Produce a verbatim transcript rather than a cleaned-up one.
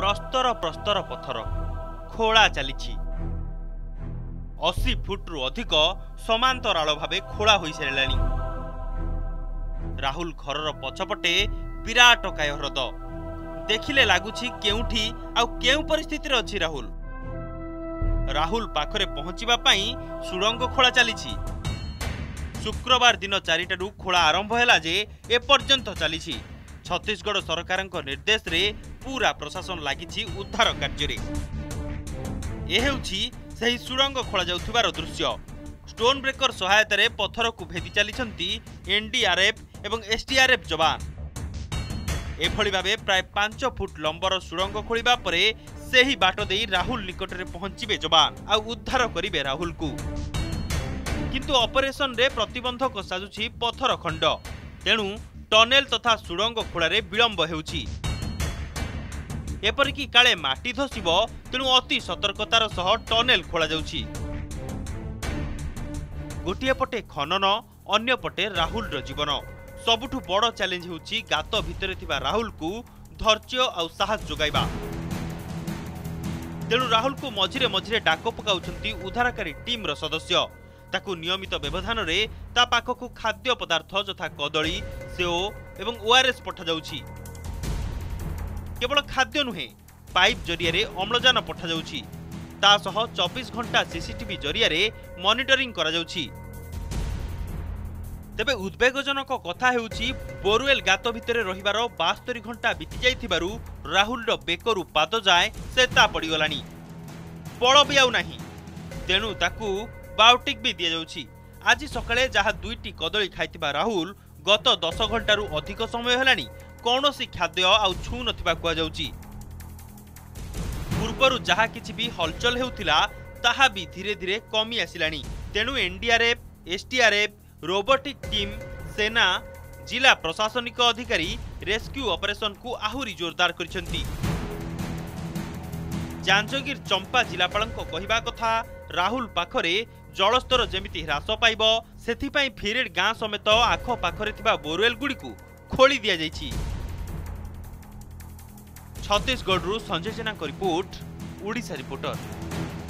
प्रस्तर प्रस्तर पथर खोला चली अशी फुट्रु अधिक समांतराल भावे खोला हो सारे। राहुल घरर पछपटे विराट काय ह्रद देखिले लगुच केउठी आउ केउ परिस्थिति रे अछि राहुल राहुल पाखरे पहुंचीबा पई सुरंग खोला चली। शुक्रवार दिन चारिटारू खोला आरंभ हैला जे एपर्यंत चली। छत्तीसगढ़ सरकार निर्देश रे पूरा प्रशासन लागिछि उद्धार कार्य रे। ए हेउछि सही सुरंग खोला जाउथिबार दृश्य। स्टोन ब्रेकर सहायता रे पत्थर को भेदी चलीछंती एनडीआरएफ एवं एसडीआरएफ जवान। एभली भावे प्राय पांच फुट लंबर सुरंग खोलिबा परे सेही बाट देई राहुल निकट रे पहुंचीबे जवान आ उद्धार करिवे राहुल को। किंतु ऑपरेशन रे प्रतिबंधक साजुछि पत्थर खंड तेणु टनेल तथा सुरंग खोलारे विलंब हेउछि। एपरिकी काले माटी धसिब तेणु अति सतर्कतार सह टनेल खोला जाउछि। गोटिए पटे खनन अन्य पटे राहुल रो जीवन। सबुठु बड़ चैलेंज हेउछि गात भितरे थिबा राहुल को धैर्य और साहस जोगाइबा। तेणु राहुल को मझिरे मझिरे डाक पकाउछंती उद्धारकारी टीम रो सदस्य। ताकू नियमित व्यवधान रे ता पाखकू खाद्य पदार्थ यथा कदली सेओ एवं ओआरएस पठा जाउछि। केवल खाद्य नुहे पाइप जरिया रे अम्लजान पठा जाउछि। ता सह चौबीस घंटा सीसीटीवी जरिया रे मॉनिटरिंग करा जाउछि। तेबे उद्वेगजनक कथा हेउछि बोरवेल गात भितरे रहिबार बास्तरी घंटा बीती जाइथिबारु राहुल रो बेकरु पाद जाए सेता पड़ीगलानी बड़ भी आउ नाही। तेणु ताकू बायोटिक भी दिया जाउछि। आज सकाळे जहा दुईटी कदली खाइतिबा राहुल गत दस घंटारू अधिक समय हेलानी कौनसी खाद्य आउ छू नथिबा कुआ जाउछि। पूर्वरु जहा किछि भी हलचल हेउथिला ताहा भी धीरे धीरे कमी आसिलानी। तेणु एनडीआरएफ एसडीआरएफ रोबोटिक टीम सेना जिला प्रशासनिक अधिकारी रेस्क्यू ऑपरेशन को आहुरी जोरदार करिसेंती। जांजगीर चंपा जिलापालक कहिबा कथा राहुल पाखरे जलस्तर जेमिति ह्रास पाइब सेथिपाई फिरेड गाँ समेत आख पाखरे थिबा बोरवेल गुड़ी को खोली दिया जाइछि। Chhattisgarh Sanjay Jena report, Odisha reporter.